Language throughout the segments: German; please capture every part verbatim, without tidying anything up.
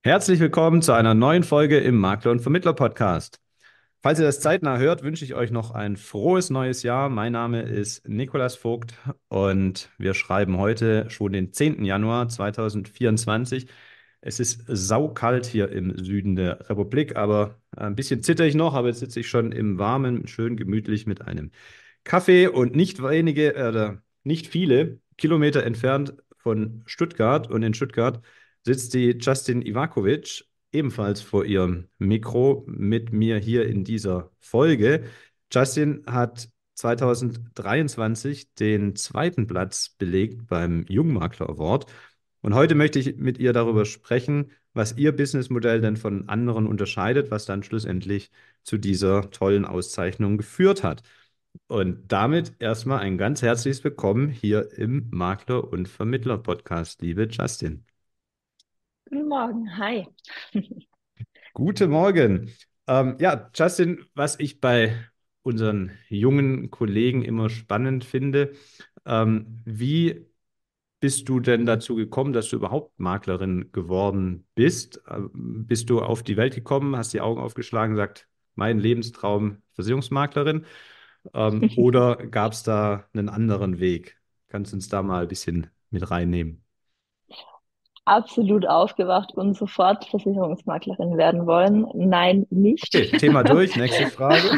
Herzlich willkommen zu einer neuen Folge im Makler- und Vermittler-Podcast. Falls ihr das zeitnah hört, wünsche ich euch noch ein frohes neues Jahr. Mein Name ist Nikolas Vogt und wir schreiben heute schon den zehnten Januar zweitausendvierundzwanzig. Es ist saukalt hier im Süden der Republik, aber ein bisschen zitter ich noch, aber jetzt sitze ich schon im Warmen, schön gemütlich mit einem Kaffee und nicht wenige oder nicht viele Kilometer entfernt von Stuttgart. Und in Stuttgart sitzt die Justin Ivakovic ebenfalls vor ihrem Mikro mit mir hier in dieser Folge. Justin hat zweitausenddreiundzwanzig den zweiten Platz belegt beim Jungmakler Award. Und heute möchte ich mit ihr darüber sprechen, was ihr Businessmodell denn von anderen unterscheidet, was dann schlussendlich zu dieser tollen Auszeichnung geführt hat. Und damit erstmal ein ganz herzliches Willkommen hier im Makler- und Vermittler-Podcast, liebe Justin. Guten Morgen, hi. Guten Morgen. Ähm, ja, Justin, was ich bei unseren jungen Kollegen immer spannend finde, ähm, wie bist du denn dazu gekommen, dass du überhaupt Maklerin geworden bist? Ähm, bist du auf die Welt gekommen, hast die Augen aufgeschlagen, gesagt, mein Lebenstraum Versicherungsmaklerin? Ähm, oder gab es da einen anderen Weg? Kannst du uns da mal ein bisschen mit reinnehmen? Absolut aufgewacht und sofort Versicherungsmaklerin werden wollen. Nein, nicht. Okay, Thema durch. Nächste Frage.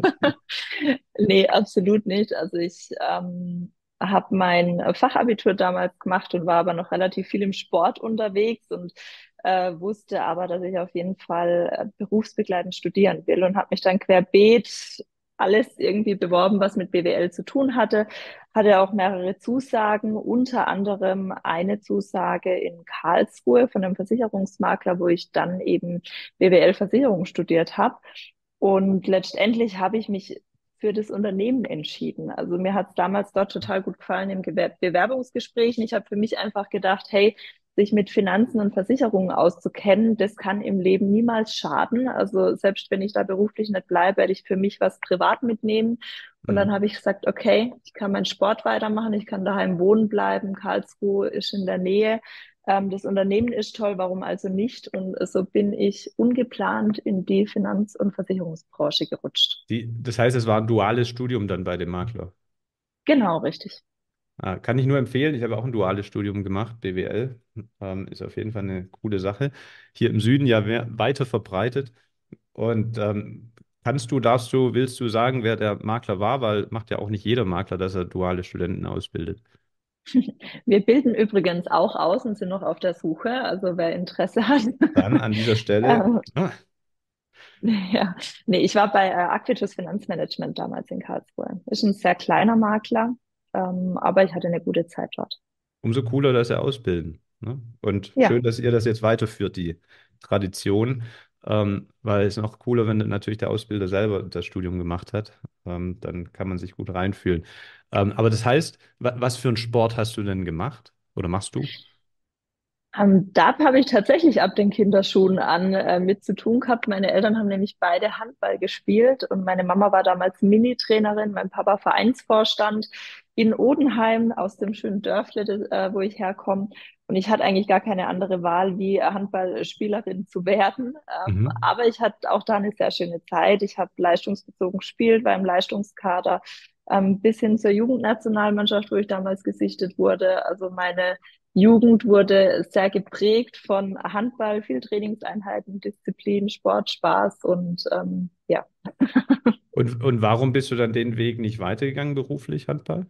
Nee, absolut nicht. Also ich ähm, habe mein Fachabitur damals gemacht und war aber noch relativ viel im Sport unterwegs und äh, wusste aber, dass ich auf jeden Fall äh, berufsbegleitend studieren will und habe mich dann querbeet alles irgendwie beworben, was mit B W L zu tun hatte. Hatte auch mehrere Zusagen, unter anderem eine Zusage in Karlsruhe von einem Versicherungsmakler, wo ich dann eben B W L-Versicherung studiert habe. Und letztendlich habe ich mich für das Unternehmen entschieden. Also mir hat es damals dort total gut gefallen im Gewer Bewerbungsgespräch. Und ich habe für mich einfach gedacht, hey, sich mit Finanzen und Versicherungen auszukennen, das kann im Leben niemals schaden. Also selbst wenn ich da beruflich nicht bleibe, werde ich für mich was privat mitnehmen. Und dann Mhm. habe ich gesagt, okay, ich kann meinen Sport weitermachen, ich kann daheim wohnen bleiben. Karlsruhe ist in der Nähe. Ähm, das Unternehmen ist toll, warum also nicht? Und so bin ich ungeplant in die Finanz- und Versicherungsbranche gerutscht. Die, das heißt, es war ein duales Studium dann bei dem Makler. Genau, richtig. Ah, kann ich nur empfehlen. Ich habe auch ein duales Studium gemacht, B W L. Ähm, ist auf jeden Fall eine coole Sache. Hier im Süden ja wer- weiter verbreitet. Und ähm, kannst du, darfst du, willst du sagen, wer der Makler war? Weil macht ja auch nicht jeder Makler, dass er duale Studenten ausbildet. Wir bilden übrigens auch aus und sind noch auf der Suche. Also wer Interesse hat. Dann an dieser Stelle, ähm, ah, ja, nee, ich war bei äh, Actitus Finanzmanagement damals in Karlsruhe. Ist ein sehr kleiner Makler, ähm, aber ich hatte eine gute Zeit dort. umso cooler, dass sie ausbilden. Ne? Und Ja, schön, dass ihr das jetzt weiterführt, die Tradition. Ähm, weil es noch cooler, wenn natürlich der Ausbilder selber das Studium gemacht hat. Ähm, dann kann man sich gut reinfühlen. Ähm, aber das heißt, wa was für einen Sport hast du denn gemacht oder machst du? Ähm, da habe ich tatsächlich ab den Kinderschuhen an äh, mit zu tun gehabt. Meine Eltern haben nämlich beide Handball gespielt und meine Mama war damals Mini-Trainerin, mein Papa Vereinsvorstand in Odenheim aus dem schönen Dörfle, das, äh, wo ich herkomme. Und ich hatte eigentlich gar keine andere Wahl, wie Handballspielerin zu werden. Ähm, Mhm. aber ich hatte auch da eine sehr schöne Zeit. Ich habe leistungsbezogen gespielt, war im Leistungskader ähm, bis hin zur Jugendnationalmannschaft, wo ich damals gesichtet wurde. Also meine Jugend wurde sehr geprägt von Handball, viel Trainingseinheiten, Disziplin, Sport, Spaß und ähm, ja. Und, und warum bist du dann den Weg nicht weitergegangen beruflich, Handball?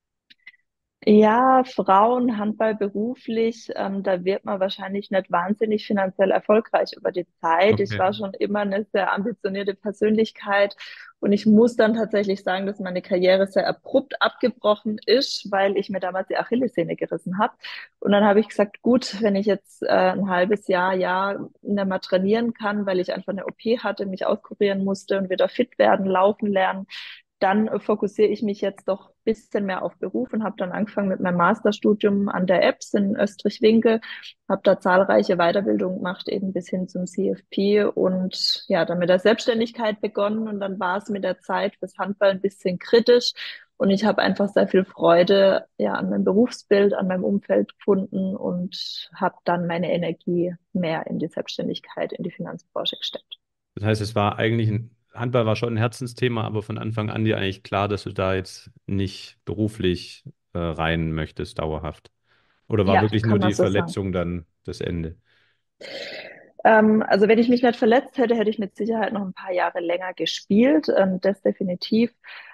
Ja, Frauen, Handball beruflich, ähm, da wird man wahrscheinlich nicht wahnsinnig finanziell erfolgreich über die Zeit. Ich Okay. war schon immer eine sehr ambitionierte Persönlichkeit und ich muss dann tatsächlich sagen, dass meine Karriere sehr abrupt abgebrochen ist, weil ich mir damals die Achillessehne gerissen habe. Und dann habe ich gesagt, gut, wenn ich jetzt äh, ein halbes Jahr, ja, nicht mehr trainieren kann, weil ich einfach eine O P hatte, mich auskurieren musste und wieder fit werden, laufen lernen, dann äh, fokussiere ich mich jetzt doch ein bisschen mehr auf Beruf und habe dann angefangen mit meinem Masterstudium an der E B S in Österreich-Winkel, habe da zahlreiche Weiterbildungen gemacht, eben bis hin zum C F P und ja, dann mit der Selbstständigkeit begonnen und dann war es mit der Zeit fürs Handball ein bisschen kritisch Und ich habe einfach sehr viel Freude ja an meinem Berufsbild, an meinem Umfeld gefunden und habe dann meine Energie mehr in die Selbstständigkeit, in die Finanzbranche gesteckt. Das heißt, es war eigentlich ein, Handball war schon ein Herzensthema, aber von Anfang an dir eigentlich klar, dass du da jetzt nicht beruflich äh, rein möchtest, dauerhaft. Oder war Ja, wirklich nur kann man die so sagen. Verletzung dann das Ende? Ähm, also wenn ich mich nicht verletzt hätte, hätte ich mit Sicherheit noch ein paar Jahre länger gespielt, ähm, das definitiv.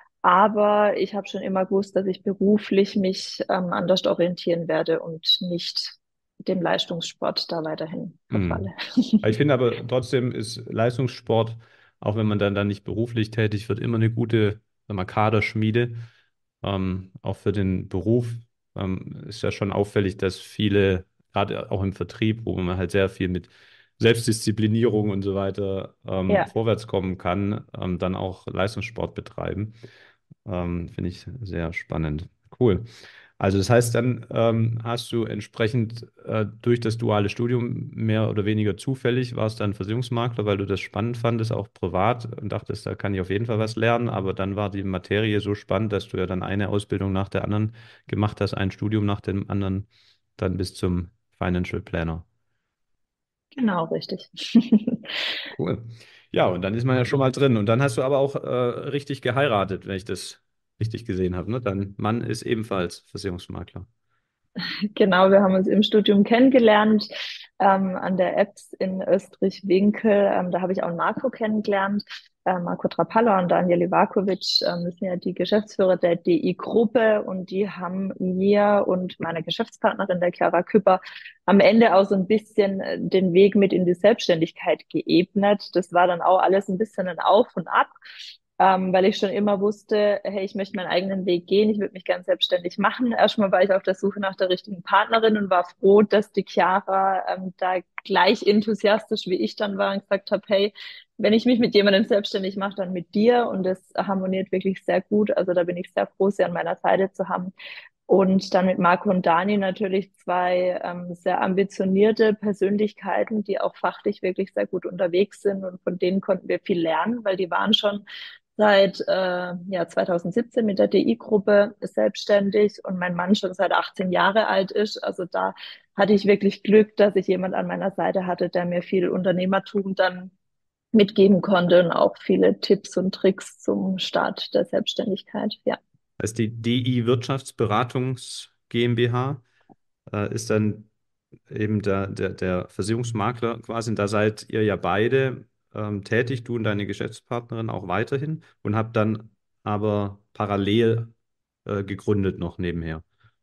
Aber ich habe schon immer gewusst, dass ich beruflich mich ähm, anders orientieren werde und nicht dem Leistungssport da weiterhin verfalle. Mhm. Ich finde aber trotzdem ist Leistungssport, auch wenn man dann, dann nicht beruflich tätig wird, immer eine gute, sag mal, Kaderschmiede. Ähm, auch für den Beruf ähm, ist ja schon auffällig, dass viele, gerade auch im Vertrieb, wo man halt sehr viel mit Selbstdisziplinierung und so weiter ähm, Ja, vorwärts kommen kann, ähm, dann auch Leistungssport betreiben. Ähm, finde ich sehr spannend. Cool. Also das heißt, dann ähm, hast du entsprechend äh, durch das duale Studium mehr oder weniger zufällig, warst dann Versicherungsmakler, weil du das spannend fandest, auch privat und dachtest, da kann ich auf jeden Fall was lernen. Aber dann war die Materie so spannend, dass du ja dann eine Ausbildung nach der anderen gemacht hast, ein Studium nach dem anderen, dann bis zum Financial Planner. genau, richtig. Cool. Ja, und dann ist man ja schon mal drin. Und dann hast du aber auch äh, richtig geheiratet, wenn ich das richtig gesehen habe, ne? Dein Mann ist ebenfalls Versicherungsmakler. Genau, wir haben uns im Studium kennengelernt, ähm, an der E B S in Österreich-Winkel. Ähm, da habe ich auch Marco kennengelernt, äh, Marco Trapalla und Daniel Ivakovic. Ähm, das sind ja die Geschäftsführer der D I-Gruppe und die haben mir und meiner Geschäftspartnerin, der Chiara Küpper, am Ende auch so ein bisschen äh, den Weg mit in die Selbstständigkeit geebnet. Das war dann auch alles ein bisschen ein Auf und Ab, ähm, weil ich schon immer wusste, hey, ich möchte meinen eigenen Weg gehen, ich würde mich gern selbstständig machen. Erstmal war ich auf der Suche nach der richtigen Partnerin und war froh, dass die Chiara ähm, da gleich enthusiastisch wie ich dann war und gesagt habe, hey, wenn ich mich mit jemandem selbstständig mache, dann mit dir und das harmoniert wirklich sehr gut. Also da bin ich sehr froh, sie an meiner Seite zu haben. Und dann mit Marco und Dani natürlich zwei ähm, sehr ambitionierte Persönlichkeiten, die auch fachlich wirklich sehr gut unterwegs sind. Und von denen konnten wir viel lernen, weil die waren schon seit äh, ja, zwanzig siebzehn mit der D I-Gruppe selbstständig und mein Mann schon seit achtzehn Jahre alt ist. Also da hatte ich wirklich Glück, dass ich jemand an meiner Seite hatte, der mir viel Unternehmertum dann mitgeben konnte und auch viele Tipps und Tricks zum Start der Selbstständigkeit. Ja. Das ist die D I Wirtschaftsberatungs GmbH, äh, ist dann eben der, der, der Versicherungsmakler quasi. Und da seid ihr ja beide ähm, tätig, du und deine Geschäftspartnerin auch weiterhin und habt dann aber parallel äh, gegründet noch nebenher.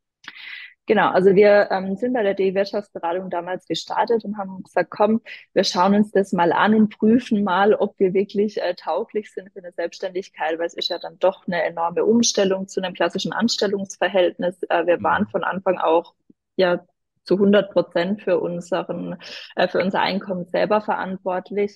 Genau, also wir ähm, sind bei der D I-Wirtschaftsberatung damals gestartet und haben gesagt, komm, wir schauen uns das mal an und prüfen mal, ob wir wirklich äh, tauglich sind für eine Selbstständigkeit, weil es ist ja dann doch eine enorme Umstellung zu einem klassischen Anstellungsverhältnis. Äh, wir waren Mhm. von Anfang auch ja zu hundert Prozent für unseren, äh, für unser Einkommen selber verantwortlich.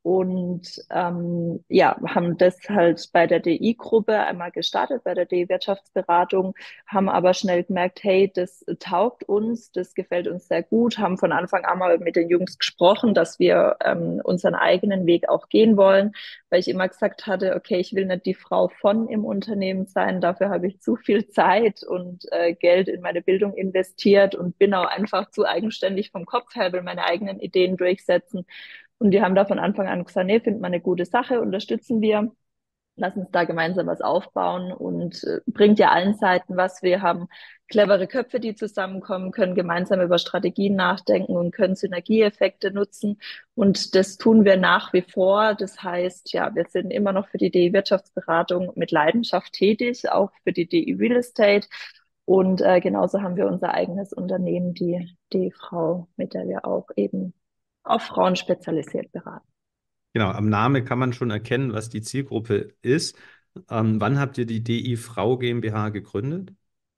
Und ähm, ja, haben das halt bei der D I-Gruppe einmal gestartet, bei der D I-Wirtschaftsberatung, haben aber schnell gemerkt, hey, das taugt uns, das gefällt uns sehr gut, haben von Anfang an mal mit den Jungs gesprochen, dass wir ähm, unseren eigenen Weg auch gehen wollen, weil ich immer gesagt hatte, okay, ich will nicht die Frau von im Unternehmen sein, dafür habe ich zu viel Zeit und äh, Geld in meine Bildung investiert und bin auch einfach zu eigenständig vom Kopf her, will meine eigenen Ideen durchsetzen. Und die haben da von Anfang an gesagt, nee, finden wir eine gute Sache, unterstützen wir. Lass uns da gemeinsam was aufbauen und äh, bringt ja allen Seiten was. Wir haben clevere Köpfe, die zusammenkommen, können gemeinsam über Strategien nachdenken und können Synergieeffekte nutzen. Und das tun wir nach wie vor. Das heißt, ja, wir sind immer noch für die D I-Wirtschaftsberatung mit Leidenschaft tätig, auch für die D I Real Estate. Und äh, genauso haben wir unser eigenes Unternehmen, die D Frau, mit der wir auch eben auf Frauen spezialisiert beraten. Genau, am Namen kann man schon erkennen, was die Zielgruppe ist. Ähm, wann habt ihr die D I Frau GmbH gegründet?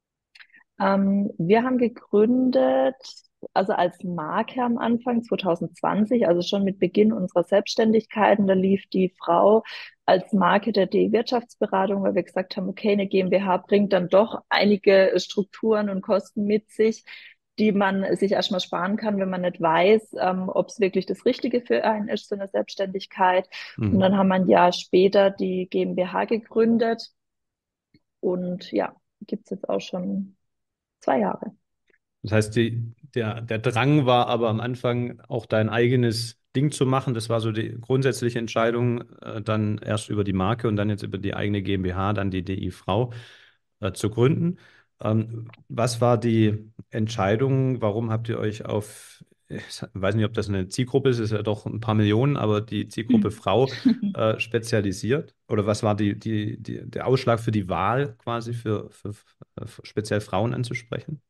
Ähm, wir haben gegründet, also als Marke am Anfang zwanzig zwanzig, also schon mit Beginn unserer Selbstständigkeit. Und da lief die Frau als Marke der D E-Wirtschaftsberatung, weil wir gesagt haben, okay, eine GmbH bringt dann doch einige Strukturen und Kosten mit sich, die man sich erstmal sparen kann, wenn man nicht weiß, ähm, ob es wirklich das Richtige für einen ist, so eine Selbstständigkeit. Und Mhm. dann haben wir ein Jahr später die GmbH gegründet Und ja, gibt es jetzt auch schon zwei Jahre. Das heißt, die, der, der Drang war aber am Anfang auch dein eigenes Ding zu machen. Das war so die grundsätzliche Entscheidung, äh, dann erst über die Marke und dann jetzt über die eigene GmbH, dann die D I Frau äh, zu gründen. Ähm, was war die Entscheidung? Warum habt ihr euch auf, ich weiß nicht, ob das eine Zielgruppe ist, ist ja doch ein paar Millionen, aber die Zielgruppe Frau äh, spezialisiert? Oder was war die, die, die, der Ausschlag für die Wahl quasi für, für, für speziell Frauen anzusprechen?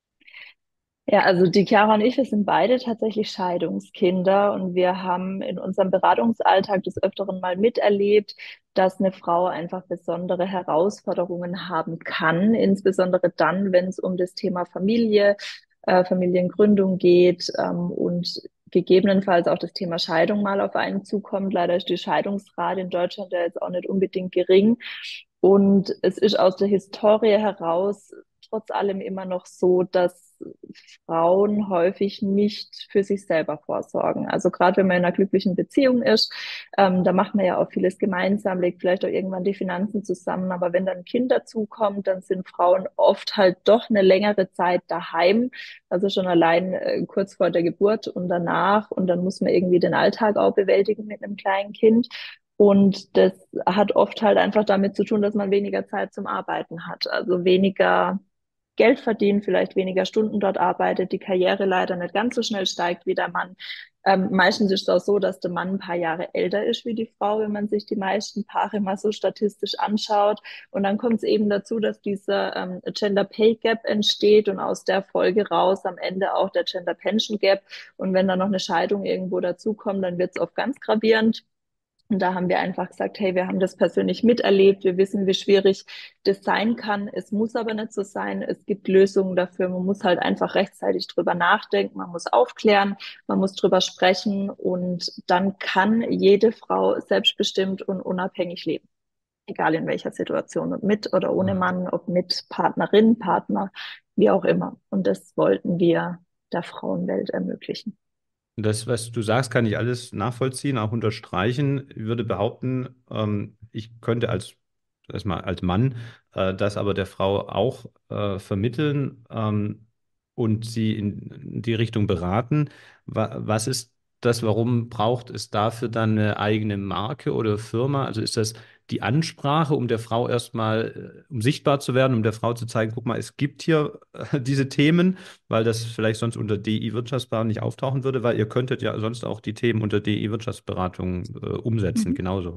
Ja, also die Chiara und ich, wir sind beide tatsächlich Scheidungskinder und wir haben in unserem Beratungsalltag des Öfteren mal miterlebt, dass eine Frau einfach besondere Herausforderungen haben kann, insbesondere dann, wenn es um das Thema Familie, äh, Familiengründung geht, ähm, und gegebenenfalls auch das Thema Scheidung mal auf einen zukommt. Leider ist die Scheidungsrate in Deutschland ja jetzt auch nicht unbedingt gering. Und es ist aus der Historie heraus trotz allem immer noch so, dass Frauen häufig nicht für sich selber vorsorgen. Also gerade wenn man in einer glücklichen Beziehung ist, ähm, da macht man ja auch vieles gemeinsam, legt vielleicht auch irgendwann die Finanzen zusammen. Aber wenn dann ein Kind dazukommt, dann sind Frauen oft halt doch eine längere Zeit daheim. Also schon allein äh, kurz vor der Geburt und danach. Und dann muss man irgendwie den Alltag auch bewältigen mit einem kleinen Kind. Und das hat oft halt einfach damit zu tun, dass man weniger Zeit zum Arbeiten hat. Also weniger Geld verdient, vielleicht weniger Stunden dort arbeitet, die Karriere leider nicht ganz so schnell steigt wie der Mann. Ähm, meistens ist es auch so, dass der Mann ein paar Jahre älter ist wie die Frau, wenn man sich die meisten Paare mal so statistisch anschaut. Und dann kommt es eben dazu, dass dieser ähm, Gender Pay Gap entsteht und aus der Folge raus am Ende auch der Gender Pension Gap. Und wenn dann noch eine Scheidung irgendwo dazukommt, dann wird es oft ganz gravierend. Und da haben wir einfach gesagt, hey, wir haben das persönlich miterlebt. Wir wissen, wie schwierig das sein kann. Es muss aber nicht so sein. Es gibt Lösungen dafür. Man muss halt einfach rechtzeitig drüber nachdenken. Man muss aufklären. Man muss drüber sprechen. Und dann kann jede Frau selbstbestimmt und unabhängig leben. Egal in welcher Situation. Und mit oder ohne Mann, ob mit Partnerin, Partner, wie auch immer. Und das wollten wir der Frauenwelt ermöglichen. Das, was du sagst, kann ich alles nachvollziehen, auch unterstreichen. Ich würde behaupten, ähm, ich könnte als, erstmal als Mann äh, das aber der Frau auch äh, vermitteln ähm, und sie in die Richtung beraten. Wa was ist das, warum braucht es dafür dann eine eigene Marke oder Firma? Also ist das die Ansprache, um der Frau erstmal, äh, um sichtbar zu werden, um der Frau zu zeigen, guck mal, es gibt hier äh, diese Themen, weil das vielleicht sonst unter D I Wirtschaftsberatung nicht auftauchen würde, weil ihr könntet ja sonst auch die Themen unter D I Wirtschaftsberatung äh, umsetzen, Mhm. genauso.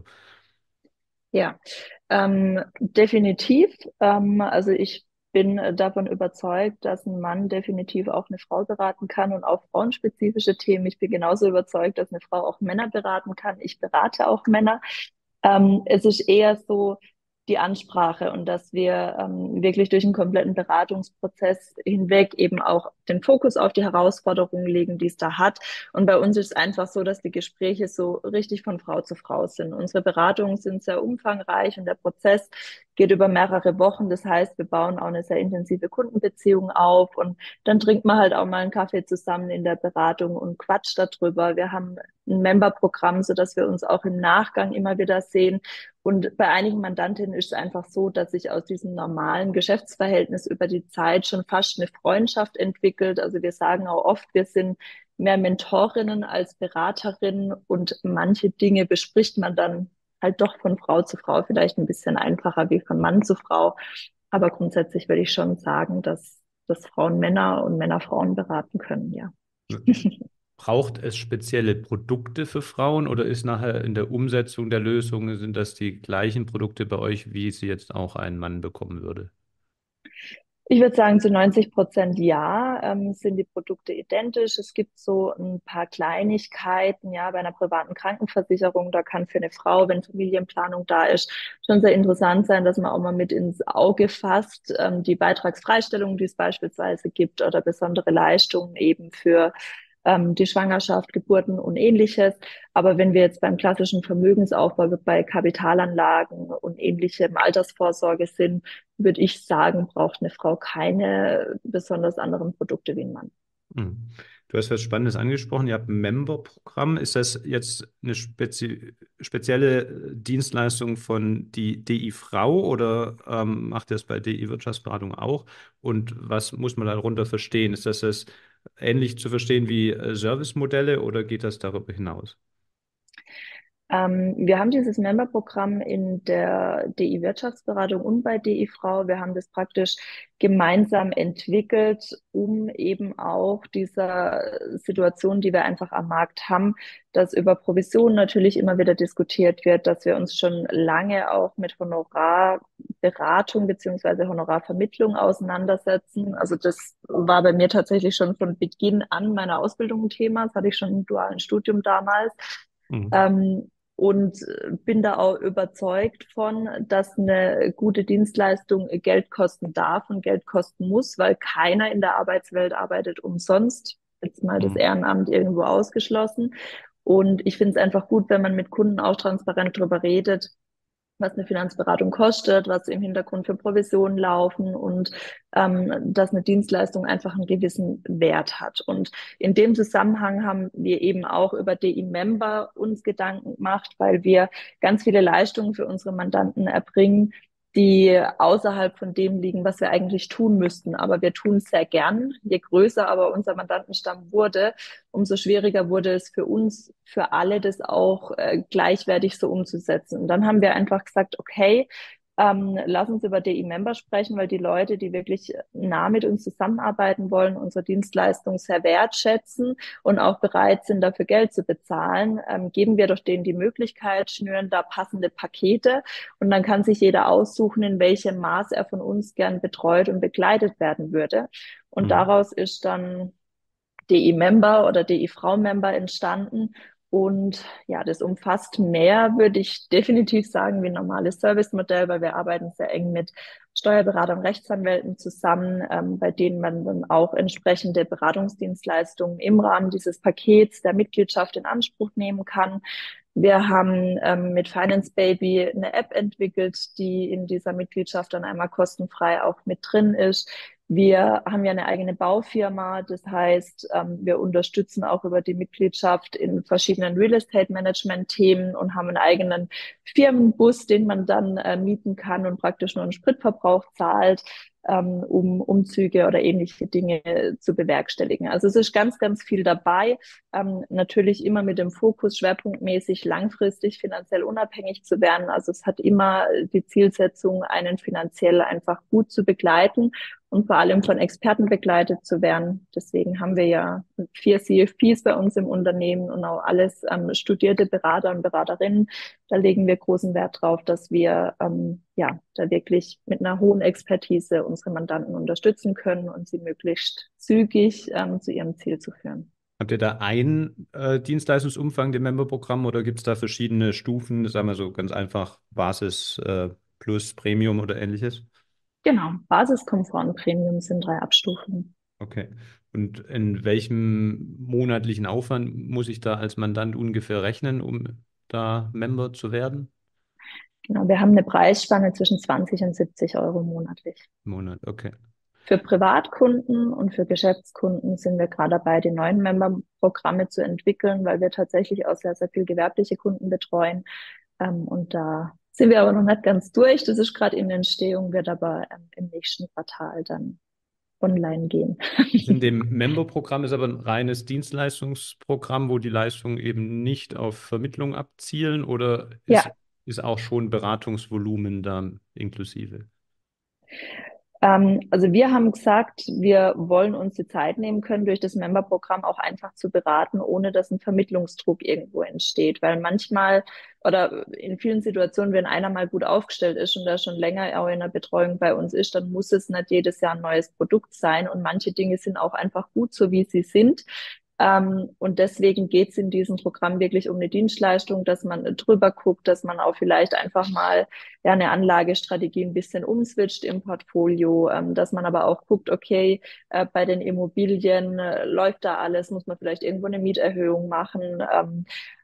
Ja, ähm, definitiv. Ähm, also ich bin äh, davon überzeugt, dass ein Mann definitiv auch eine Frau beraten kann und auch frauenspezifische Themen. Ich bin genauso überzeugt, dass eine Frau auch Männer beraten kann. Ich berate auch Männer. Ähm, es ist eher so die Ansprache und dass wir ähm, wirklich durch einen kompletten Beratungsprozess hinweg eben auch den Fokus auf die Herausforderungen legen, die es da hat. Und bei uns ist es einfach so, dass die Gespräche so richtig von Frau zu Frau sind. Unsere Beratungen sind sehr umfangreich und der Prozess geht über mehrere Wochen. Das heißt, wir bauen auch eine sehr intensive Kundenbeziehung auf und dann trinkt man halt auch mal einen Kaffee zusammen in der Beratung und quatscht darüber. Wir haben ein Memberprogramm, so dass wir uns auch im Nachgang immer wieder sehen. Und bei einigen Mandantinnen ist es einfach so, dass sich aus diesem normalen Geschäftsverhältnis über die Zeit schon fast eine Freundschaft entwickelt. Also wir sagen auch oft, wir sind mehr Mentorinnen als Beraterinnen und manche Dinge bespricht man dann halt doch von Frau zu Frau vielleicht ein bisschen einfacher wie von Mann zu Frau. Aber grundsätzlich würde ich schon sagen, dass, dass Frauen Männer und Männer Frauen beraten können, ja. Braucht es spezielle Produkte für Frauen oder ist nachher in der Umsetzung der Lösungen, sind das die gleichen Produkte bei euch, wie sie jetzt auch ein Mann bekommen würde? Ich würde sagen, zu neunzig Prozent ja, ähm, sind die Produkte identisch. Es gibt so ein paar Kleinigkeiten, ja, bei einer privaten Krankenversicherung, da kann für eine Frau, wenn Familienplanung da ist, schon sehr interessant sein, dass man auch mal mit ins Auge fasst, ähm, die Beitragsfreistellung, die es beispielsweise gibt oder besondere Leistungen eben für ähm, die Schwangerschaft, Geburten und ähnliches. Aber wenn wir jetzt beim klassischen Vermögensaufbau, bei Kapitalanlagen und ähnlichem Altersvorsorge sind, würde ich sagen, braucht eine Frau keine besonders anderen Produkte wie ein Mann. Hm. Du hast was Spannendes angesprochen. Ihr habt ein Member-Programm. Ist das jetzt eine spezi spezielle Dienstleistung von die D I Frau oder ähm, macht ihr das bei D I Wirtschaftsberatung auch? Und was muss man darunter verstehen? Ist das, das ähnlich zu verstehen wie äh, Servicemodelle oder geht das darüber hinaus? Ähm, wir haben dieses Memberprogramm in der D I Wirtschaftsberatung und bei D I Frau. Wir haben das praktisch gemeinsam entwickelt, um eben auch dieser Situation, die wir einfach am Markt haben, dass über Provisionen natürlich immer wieder diskutiert wird, dass wir uns schon lange auch mit Honorarberatung beziehungsweise Honorarvermittlung auseinandersetzen. Also das war bei mir tatsächlich schon von Beginn an meiner Ausbildung ein Thema. Das hatte ich schon im dualen Studium damals. Mhm. Ähm, und bin da auch überzeugt von, dass eine gute Dienstleistung Geld kosten darf und Geld kosten muss, weil keiner in der Arbeitswelt arbeitet umsonst. Jetzt mal das Mhm. Ehrenamt irgendwo ausgeschlossen. Und ich finde es einfach gut, wenn man mit Kunden auch transparent darüber redet, was eine Finanzberatung kostet, was im Hintergrund für Provisionen laufen und ähm, dass eine Dienstleistung einfach einen gewissen Wert hat. Und in dem Zusammenhang haben wir eben auch über D I-Member uns Gedanken gemacht, weil wir ganz viele Leistungen für unsere Mandanten erbringen, die außerhalb von dem liegen, was wir eigentlich tun müssten. Aber wir tun es sehr gern. Je größer aber unser Mandantenstamm wurde, umso schwieriger wurde es für uns, für alle, das auch äh, gleichwertig so umzusetzen. Und dann haben wir einfach gesagt, okay, ähm, lass uns über D I-Member sprechen, weil die Leute, die wirklich nah mit uns zusammenarbeiten wollen, unsere Dienstleistung sehr wertschätzen und auch bereit sind, dafür Geld zu bezahlen, ähm, geben wir doch denen die Möglichkeit, schnüren da passende Pakete und dann kann sich jeder aussuchen, in welchem Maß er von uns gern betreut und begleitet werden würde. Und Mhm. daraus ist dann D I-Member oder D I-Frau-Member entstanden. Und ja, das umfasst mehr, würde ich definitiv sagen, wie ein normales Servicemodell, weil wir arbeiten sehr eng mit Steuerberatern, Rechtsanwälten zusammen, ähm, bei denen man dann auch entsprechende Beratungsdienstleistungen im Rahmen dieses Pakets der Mitgliedschaft in Anspruch nehmen kann. Wir haben ähm, mit Finance Baby eine App entwickelt, die in dieser Mitgliedschaft dann einmal kostenfrei auch mit drin ist. Wir haben ja eine eigene Baufirma, das heißt, ähm, wir unterstützen auch über die Mitgliedschaft in verschiedenen Real Estate Management Themen und haben einen eigenen Firmenbus, den man dann äh, mieten kann und praktisch nur einen Spritverbrauch zahlt, ähm, um Umzüge oder ähnliche Dinge zu bewerkstelligen. Also es ist ganz, ganz viel dabei. Ähm, natürlich immer mit dem Fokus, schwerpunktmäßig langfristig finanziell unabhängig zu werden. Also es hat immer die Zielsetzung, einen finanziell einfach gut zu begleiten und vor allem von Experten begleitet zu werden. Deswegen haben wir ja vier C F Ps bei uns im Unternehmen und auch alles ähm, studierte Berater und Beraterinnen. Da legen wir großen Wert drauf, dass wir ähm, ja da wirklich mit einer hohen Expertise unsere Mandanten unterstützen können und sie möglichst zügig ähm, zu ihrem Ziel zu führen. Habt ihr da einen äh, Dienstleistungsumfang dem Member-Programm oder gibt es da verschiedene Stufen, sagen wir so ganz einfach Basis, äh, Plus, Premium oder ähnliches? Genau, Basis, Komfort und Premium sind drei Abstufungen. Okay. Und in welchem monatlichen Aufwand muss ich da als Mandant ungefähr rechnen, um da Member zu werden? Genau, wir haben eine Preisspanne zwischen zwanzig und siebzig Euro monatlich. Im Monat, okay. Für Privatkunden und für Geschäftskunden sind wir gerade dabei, die neuen Member-Programme zu entwickeln, weil wir tatsächlich auch sehr, sehr viel gewerbliche Kunden betreuen. Ähm, und da sind wir aber noch nicht ganz durch. Das ist gerade in Entstehung, wird aber ähm, im nächsten Quartal dann online gehen. Also in dem Member-Programm ist aber ein reines Dienstleistungsprogramm, wo die Leistungen eben nicht auf Vermittlung abzielen oder ist, Ja, ist auch schon Beratungsvolumen da inklusive? Ähm, also wir haben gesagt, wir wollen uns die Zeit nehmen können, durch das Memberprogramm auch einfach zu beraten, ohne dass ein Vermittlungsdruck irgendwo entsteht. Weil manchmal oder in vielen Situationen, wenn einer mal gut aufgestellt ist und der schon länger auch in der Betreuung bei uns ist, dann muss es nicht jedes Jahr ein neues Produkt sein. Und manche Dinge sind auch einfach gut so, wie sie sind. Ähm, und deswegen geht es in diesem Programm wirklich um eine Dienstleistung, dass man drüber guckt, dass man auch vielleicht einfach mal ja eine Anlagestrategie ein bisschen umswitcht im Portfolio, ähm, dass man aber auch guckt, okay, äh, bei den Immobilien äh, läuft da alles, muss man vielleicht irgendwo eine Mieterhöhung machen, ähm,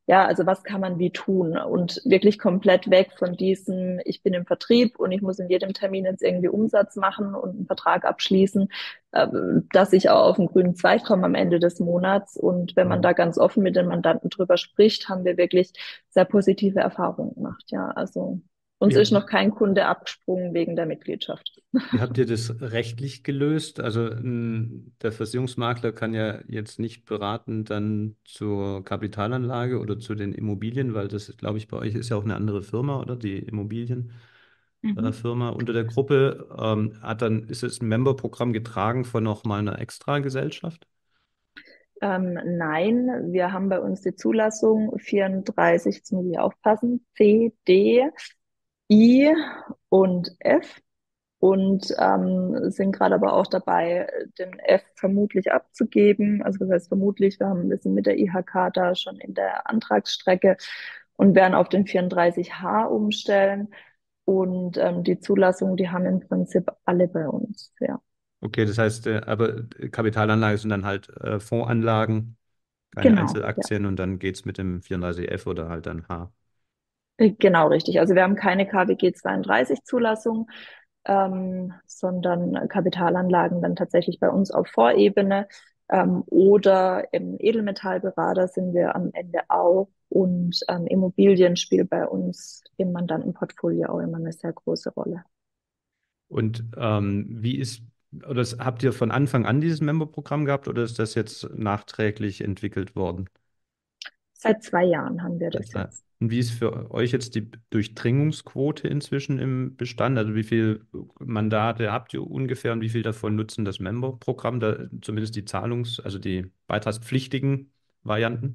Ja, also was kann man wie tun? Und wirklich komplett weg von diesem, ich bin im Vertrieb und ich muss in jedem Termin jetzt irgendwie Umsatz machen und einen Vertrag abschließen, äh, dass ich auch auf den grünen Zweig komme am Ende des Monats. Und wenn man Mhm. da ganz offen mit den Mandanten drüber spricht, haben wir wirklich sehr positive Erfahrungen gemacht. Ja, also uns Wie ist habt, noch kein Kunde abgesprungen wegen der Mitgliedschaft. wie habt ihr das rechtlich gelöst? Also n, der Versicherungsmakler kann ja jetzt nicht beraten dann zur Kapitalanlage oder zu den Immobilien, weil das, glaube ich, bei euch ist ja auch eine andere Firma, oder? Die Immobilienfirma äh, Mhm. Firma unter der Gruppe. Ähm, hat dann, ist es ein Memberprogramm getragen von nochmal einer Extragesellschaft? Ähm, nein, wir haben bei uns die Zulassung vierunddreißig, jetzt muss ich aufpassen, C, D, I und F und ähm, sind gerade aber auch dabei, den F vermutlich abzugeben. Also das heißt vermutlich, wir haben ein bisschen mit der I H K da schon in der Antragsstrecke und werden auf den vierunddreißig H umstellen. Und ähm, die Zulassung, die haben im Prinzip alle bei uns, ja. Okay, das heißt, äh, aber Kapitalanlage sind dann halt äh, Fondsanlagen, keine Genau, ja. Einzelaktien und dann geht es mit dem vierunddreißig F oder halt dann H. Äh, Genau richtig. Also wir haben keine K W G zweiunddreißig Zulassung, ähm, sondern Kapitalanlagen dann tatsächlich bei uns auf Vorebene. Ähm, oder im Edelmetallberater sind wir am Ende auch. Und ähm, Immobilien spielt bei uns im Mandantenportfolio auch immer eine sehr große Rolle. Und ähm, wie ist, oder das, habt ihr von Anfang an dieses Memberprogramm gehabt oder ist das jetzt nachträglich entwickelt worden? Seit zwei Jahren haben wir Das das war- jetzt. Und wie ist für euch jetzt die Durchdringungsquote inzwischen im Bestand? Also wie viele Mandate habt ihr ungefähr und wie viel davon nutzen das Memberprogramm, da, zumindest die Zahlungs-, also die beitragspflichtigen Varianten?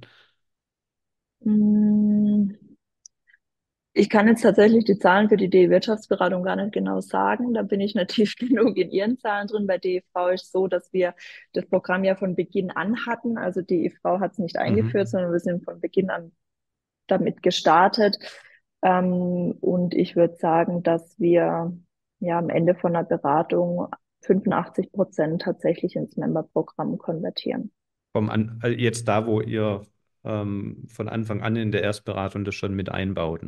Mm, Ich kann jetzt tatsächlich die Zahlen für die D E-Wirtschaftsberatung gar nicht genau sagen. Da bin ich nicht tief genug in Ihren Zahlen drin. Bei D E V ist so, dass wir das Programm ja von Beginn an hatten. Also D E V hat es nicht eingeführt, Mhm. sondern wir sind von Beginn an damit gestartet. Ähm, und ich würde sagen, dass wir ja am Ende von der Beratung fünfundachtzig Prozent tatsächlich ins Memberprogramm konvertieren. Vom an, äh, jetzt da, wo ihr ähm, von Anfang an in der Erstberatung das schon mit einbauten.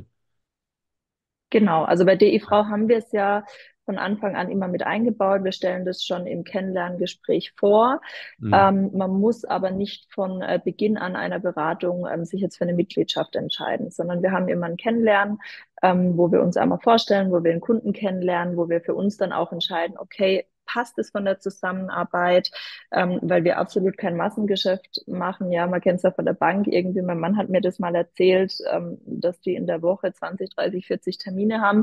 Genau, also bei D E V haben wir es ja von Anfang an immer mit eingebaut. Wir stellen das schon im Kennenlerngespräch vor. Mhm. Ähm, man muss aber nicht von äh, Beginn an einer Beratung ähm, sich jetzt für eine Mitgliedschaft entscheiden, sondern wir haben immer ein Kennenlernen, ähm, wo wir uns einmal vorstellen, wo wir den Kunden kennenlernen, wo wir für uns dann auch entscheiden, okay, passt es von der Zusammenarbeit, ähm, weil wir absolut kein Massengeschäft machen. Ja, man kennt es ja von der Bank irgendwie. Mein Mann hat mir das mal erzählt, ähm, dass die in der Woche zwanzig, dreißig, vierzig Termine haben.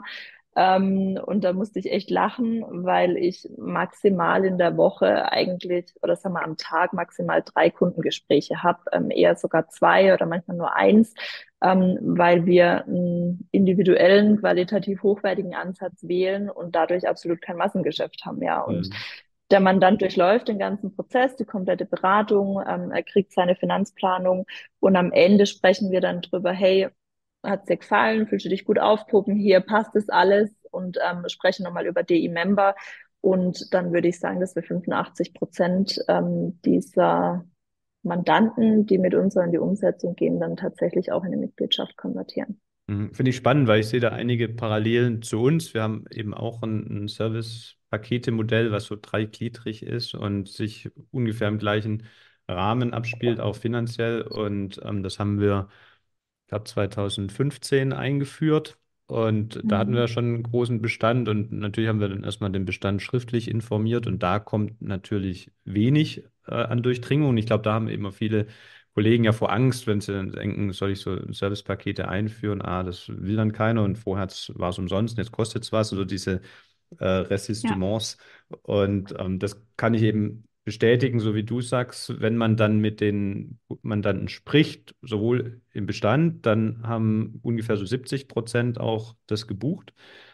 Ähm, und da musste ich echt lachen, weil ich maximal in der Woche eigentlich, oder sagen wir am Tag maximal drei Kundengespräche habe, ähm, eher sogar zwei oder manchmal nur eins, ähm, weil wir einen individuellen, qualitativ hochwertigen Ansatz wählen und dadurch absolut kein Massengeschäft haben. Ja, und Mhm. der Mandant durchläuft den ganzen Prozess, die komplette Beratung, ähm, er kriegt seine Finanzplanung und am Ende sprechen wir dann drüber, hey, hat's dir gefallen, fühlst du dich gut aufgehoben, hier passt das alles und ähm, sprechen nochmal über D I-Member und dann würde ich sagen, dass wir fünfundachtzig Prozent ähm, dieser Mandanten, die mit uns in die Umsetzung gehen, dann tatsächlich auch in eine Mitgliedschaft konvertieren. Mhm. Finde ich spannend, weil ich sehe da einige Parallelen zu uns. Wir haben eben auch ein, ein Service-Pakete-Modell, was so dreigliedrig ist und sich ungefähr im gleichen Rahmen abspielt, auch finanziell. Und ähm, das haben wir, ich glaube, zwanzig fünfzehn eingeführt. Und da hatten wir Mhm. schon einen großen Bestand und natürlich haben wir dann erstmal den Bestand schriftlich informiert und da kommt natürlich wenig äh, an Durchdringung. Und ich glaube, da haben eben auch viele Kollegen ja vor Angst, wenn sie dann denken, soll ich so Servicepakete einführen? Ah, das will dann keiner und vorher war es umsonst, und jetzt kostet es was. Also diese äh, Ja, Resistements. Und ähm, das kann ich eben bestätigen, so wie du sagst, wenn man dann mit den Mandanten spricht, sowohl im Bestand, dann haben ungefähr so siebzig Prozent auch das gebucht.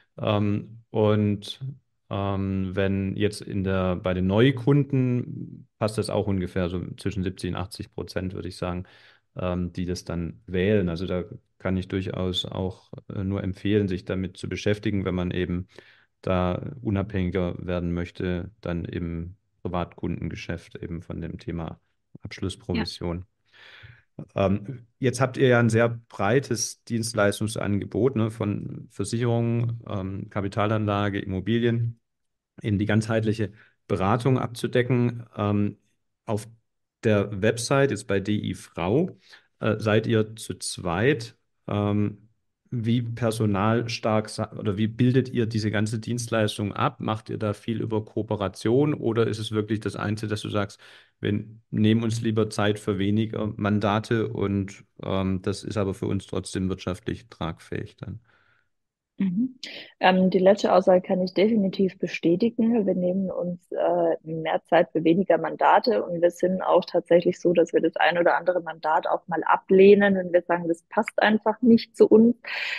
Ähm, und ähm, wenn jetzt in der, bei den Neukunden passt das auch ungefähr so zwischen siebzig und achtzig Prozent, würde ich sagen, ähm, die das dann wählen. Also da kann ich durchaus auch äh, nur empfehlen, sich damit zu beschäftigen, wenn man eben da unabhängiger werden möchte, dann im Privatkundengeschäft eben von dem Thema ja. Abschlussprovision. Ähm, jetzt habt ihr ja ein sehr breites Dienstleistungsangebot, ne, von Versicherungen, ähm, Kapitalanlage, Immobilien in die ganzheitliche Beratung abzudecken. Ähm, auf der Website, jetzt bei D I Frau, äh, seid ihr zu zweit. Ähm, wie personalstark sa- oder wie bildet ihr diese ganze Dienstleistung ab? Macht ihr da viel über Kooperation oder ist es wirklich das Einzige, dass du sagst, wir nehmen uns lieber Zeit für weniger Mandate und ähm, das ist aber für uns trotzdem wirtschaftlich tragfähig dann? Mhm. Ähm, die letzte Aussage kann ich definitiv bestätigen. Wir nehmen uns äh, mehr Zeit für weniger Mandate und wir sind auch tatsächlich so, dass wir das ein oder andere Mandat auch mal ablehnen, wenn wir sagen, das passt einfach nicht zu uns.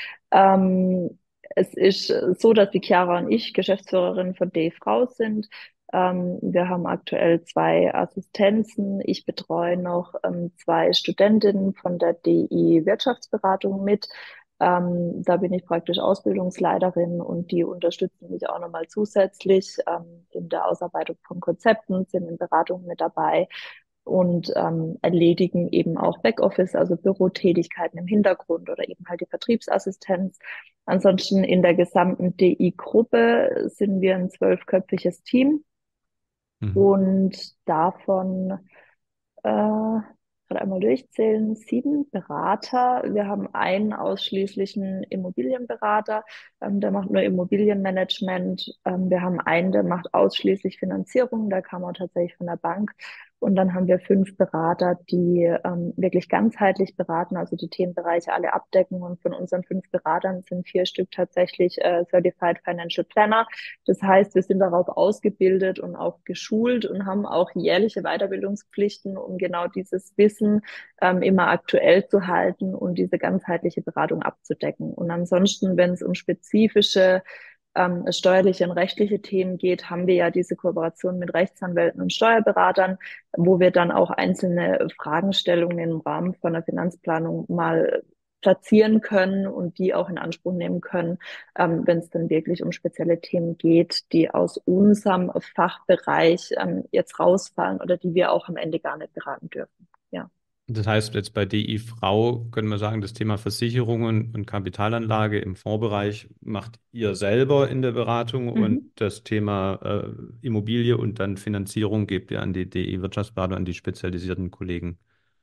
Ähm, Es ist so, dass die Chiara und ich Geschäftsführerin von D E Frau sind. Ähm, wir haben aktuell zwei Assistenzen. Ich betreue noch ähm, zwei Studentinnen von der D I Wirtschaftsberatung mit. Ähm, da bin ich praktisch Ausbildungsleiterin und die unterstützen mich auch nochmal zusätzlich ähm, in der Ausarbeitung von Konzepten, sind in Beratungen mit dabei und ähm, erledigen eben auch Backoffice, also Bürotätigkeiten im Hintergrund oder eben halt die Vertriebsassistenz. Ansonsten in der gesamten D I-Gruppe sind wir ein zwölfköpfiges Team Mhm. und davon äh, gerade einmal durchzählen, sieben Berater. Wir haben einen ausschließlichen Immobilienberater, ähm, der macht nur Immobilienmanagement. Ähm, wir haben einen, der macht ausschließlich Finanzierung, der kam auch tatsächlich von der Bank. Und dann haben wir fünf Berater, die ähm, wirklich ganzheitlich beraten, also die Themenbereiche alle abdecken. Und von unseren fünf Beratern sind vier Stück tatsächlich äh, Certified Financial Planner. Das heißt, wir sind darauf ausgebildet und auch geschult und haben auch jährliche Weiterbildungspflichten, um genau dieses Wissen ähm, immer aktuell zu halten und diese ganzheitliche Beratung abzudecken. Und ansonsten, wenn es um spezifische ähm, steuerliche und rechtliche Themen geht, haben wir ja diese Kooperation mit Rechtsanwälten und Steuerberatern, wo wir dann auch einzelne Fragestellungen im Rahmen von der Finanzplanung mal platzieren können und die auch in Anspruch nehmen können, ähm, wenn es dann wirklich um spezielle Themen geht, die aus unserem Fachbereich ähm, jetzt rausfallen oder die wir auch am Ende gar nicht beraten dürfen. Ja. Das heißt, jetzt bei D I Frau können wir sagen, das Thema Versicherungen und Kapitalanlage im Fondsbereich macht ihr selber in der Beratung und Mhm. das Thema äh, Immobilie und dann Finanzierung gebt ihr an die D I Wirtschaftsberatung, an die spezialisierten Kollegen.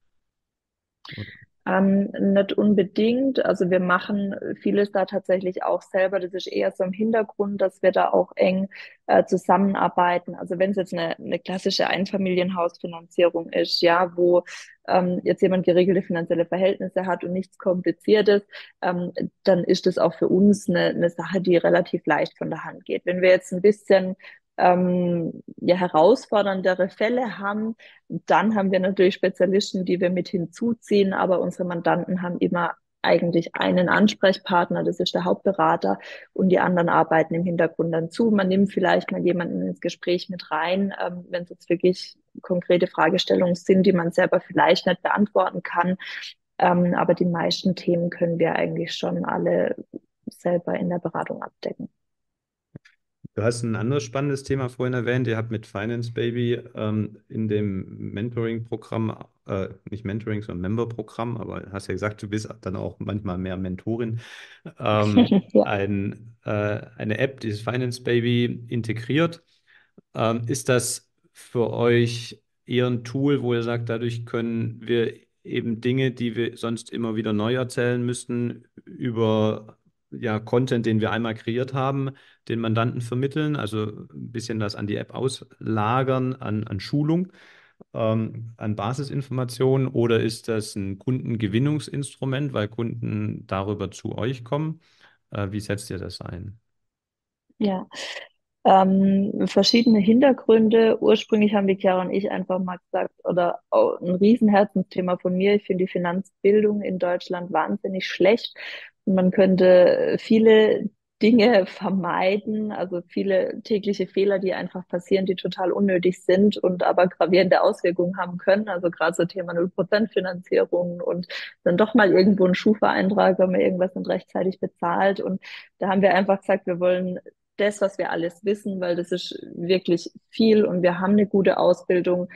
Oder? Ähm, nicht unbedingt. Also wir machen vieles da tatsächlich auch selber. Das ist eher so im Hintergrund, dass wir da auch eng äh, zusammenarbeiten. Also wenn es jetzt eine, eine klassische Einfamilienhausfinanzierung ist, ja, wo ähm, jetzt jemand geregelte finanzielle Verhältnisse hat und nichts Kompliziertes, ähm, dann ist das auch für uns eine, eine Sache, die relativ leicht von der Hand geht. Wenn wir jetzt ein bisschen ähm, ja, herausforderndere Fälle haben, dann haben wir natürlich Spezialisten, die wir mit hinzuziehen, aber unsere Mandanten haben immer eigentlich einen Ansprechpartner, das ist der Hauptberater und die anderen arbeiten im Hintergrund dann zu. Man nimmt vielleicht mal jemanden ins Gespräch mit rein, ähm, wenn es jetzt wirklich konkrete Fragestellungen sind, die man selber vielleicht nicht beantworten kann. Ähm, aber die meisten Themen können wir eigentlich schon alle selber in der Beratung abdecken. Du hast ein anderes spannendes Thema vorhin erwähnt. Ihr habt mit Finance Baby ähm, in dem Mentoring-Programm, äh, nicht Mentoring, sondern Member-Programm, aber hast ja gesagt, du bist dann auch manchmal mehr Mentorin, ähm, Ja. ein, äh, eine App, dieses Finance Baby, integriert. Ähm, ist das für euch eher ein Tool, wo ihr sagt, dadurch können wir eben Dinge, die wir sonst immer wieder neu erzählen müssten, über ja, Content, den wir einmal kreiert haben, den Mandanten vermitteln, also ein bisschen das an die App auslagern, an, an Schulung, ähm, an Basisinformationen, oder ist das ein Kundengewinnungsinstrument, weil Kunden darüber zu euch kommen? Äh, wie setzt ihr das ein? Ja, ähm, verschiedene Hintergründe. Ursprünglich haben die Chiara und ich einfach mal gesagt, oder auch ein Riesenherzensthema von mir. Ich finde die Finanzbildung in Deutschland wahnsinnig schlecht. Und man könnte viele Dinge vermeiden, also viele tägliche Fehler, die einfach passieren, die total unnötig sind und aber gravierende Auswirkungen haben können. Also gerade so Thema null Prozent Finanzierung und dann doch mal irgendwo ein Schufa-Eintrag, wenn man irgendwas nicht rechtzeitig bezahlt. Und da haben wir einfach gesagt, wir wollen das, was wir alles wissen, weil das ist wirklich viel und wir haben eine gute Ausbildung.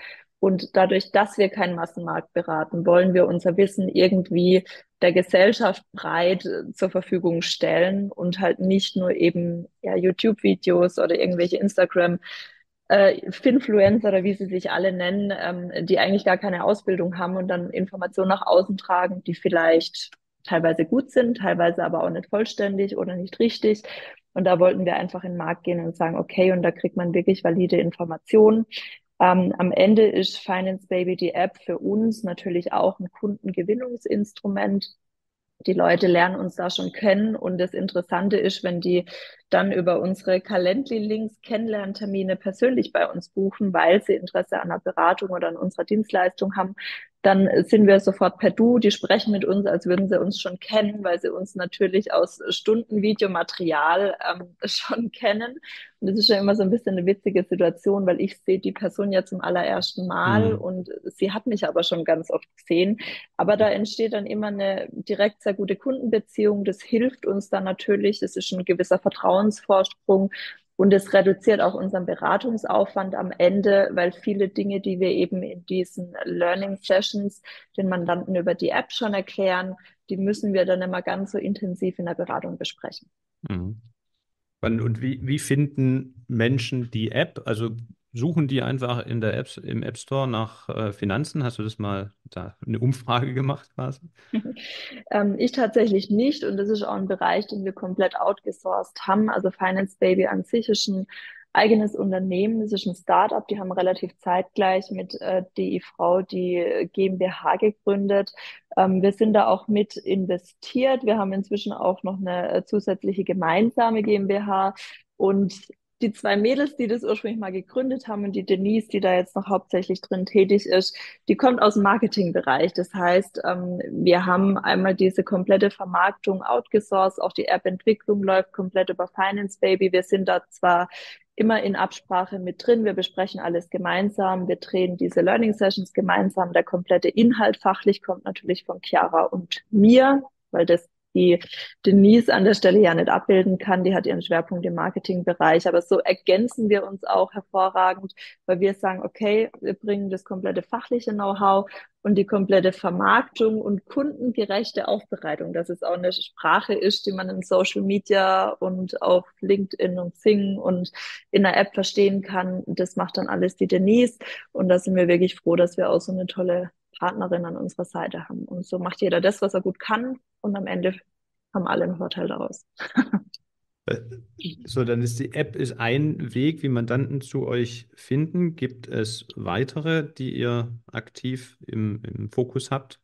Und dadurch, dass wir keinen Massenmarkt beraten, wollen wir unser Wissen irgendwie der Gesellschaft breit äh, zur Verfügung stellen und halt nicht nur eben ja, YouTube-Videos oder irgendwelche Instagram äh, Finfluencer oder wie sie sich alle nennen, ähm, die eigentlich gar keine Ausbildung haben und dann Informationen nach außen tragen, die vielleicht teilweise gut sind, teilweise aber auch nicht vollständig oder nicht richtig. Und da wollten wir einfach in den Markt gehen und sagen, okay, und da kriegt man wirklich valide Informationen. Ähm, am Ende ist Finance Baby die App für uns natürlich auch ein Kundengewinnungsinstrument. Die Leute lernen uns da schon kennen und das Interessante ist, wenn die dann über unsere Calendly-Links Kennenlerntermine persönlich bei uns buchen, weil sie Interesse an einer Beratung oder an unserer Dienstleistung haben, dann sind wir sofort per Du. Die sprechen mit uns, als würden sie uns schon kennen, weil sie uns natürlich aus Stunden Videomaterial ähm, schon kennen. Und das ist ja immer so ein bisschen eine witzige Situation, weil ich sehe die Person ja zum allerersten Mal Mhm. und sie hat mich aber schon ganz oft gesehen. Aber da entsteht dann immer eine direkt sehr gute Kundenbeziehung. Das hilft uns dann natürlich. Das ist ein gewisser Vertrauensvorsprung. Und es reduziert auch unseren Beratungsaufwand am Ende, weil viele Dinge, die wir eben in diesen Learning Sessions den Mandanten über die App schon erklären, die müssen wir dann immer ganz so intensiv in der Beratung besprechen. Mhm. Wann und wie, wie finden Menschen die App? Also suchen die einfach in der App, im App Store nach äh, Finanzen? Hast du das mal da eine Umfrage gemacht quasi? Ähm, ich tatsächlich nicht und das ist auch ein Bereich, den wir komplett outgesourced haben. Also Finance Baby an sich ist ein eigenes Unternehmen, es ist ein Startup, die haben relativ zeitgleich mit äh, D I Frau die GmbH gegründet. Ähm, wir sind da auch mit investiert. Wir haben inzwischen auch noch eine äh, zusätzliche gemeinsame GmbH und die zwei Mädels, die das ursprünglich mal gegründet haben und die Denise, die da jetzt noch hauptsächlich drin tätig ist, die kommt aus dem Marketingbereich. Das heißt, ähm, wir haben einmal diese komplette Vermarktung outgesourced, auch die App-Entwicklung läuft komplett über Finance Baby. Wir sind da zwar immer in Absprache mit drin, wir besprechen alles gemeinsam, wir drehen diese Learning Sessions gemeinsam. Der komplette Inhalt fachlich kommt natürlich von Chiara und mir, weil das die Denise an der Stelle ja nicht abbilden kann. Die hat ihren Schwerpunkt im Marketingbereich, aber so ergänzen wir uns auch hervorragend, weil wir sagen, okay, wir bringen das komplette fachliche Know-how und die komplette Vermarktung und kundengerechte Aufbereitung, dass es auch eine Sprache ist, die man in Social Media und auf LinkedIn und Xing und in der App verstehen kann. Das macht dann alles die Denise und da sind wir wirklich froh, dass wir auch so eine tolle Partnerin an unserer Seite haben. Und so macht jeder das, was er gut kann und am Ende haben alle einen Vorteil daraus. Äh, So, dann ist die App ist ein Weg, wie Mandanten zu euch finden. Gibt es weitere, die ihr aktiv im, im Fokus habt?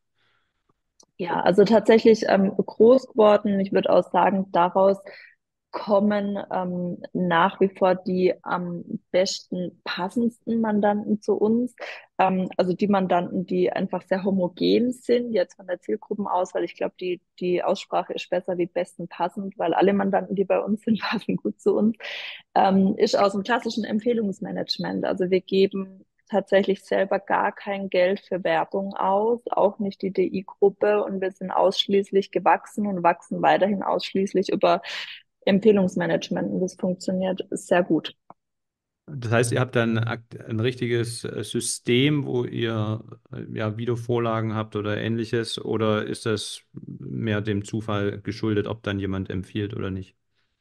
Ja, also tatsächlich ähm, groß geworden. Ich würde auch sagen, daraus kommen ähm, nach wie vor die am besten passendsten Mandanten zu uns. Ähm, also die Mandanten, die einfach sehr homogen sind, jetzt von der Zielgruppenauswahl. Ich glaube, die, die Aussprache ist besser wie besten passend, weil alle Mandanten, die bei uns sind, passen gut zu uns. Ähm, ist aus dem klassischen Empfehlungsmanagement. Also wir geben tatsächlich selber gar kein Geld für Werbung aus, auch nicht die D I-Gruppe und wir sind ausschließlich gewachsen und wachsen weiterhin ausschließlich über Empfehlungsmanagement und das funktioniert sehr gut. Das heißt, ihr habt dann ein, ein richtiges äh, System, wo ihr äh, ja Videovorlagen habt oder ähnliches, oder ist das mehr dem Zufall geschuldet, ob dann jemand empfiehlt oder nicht?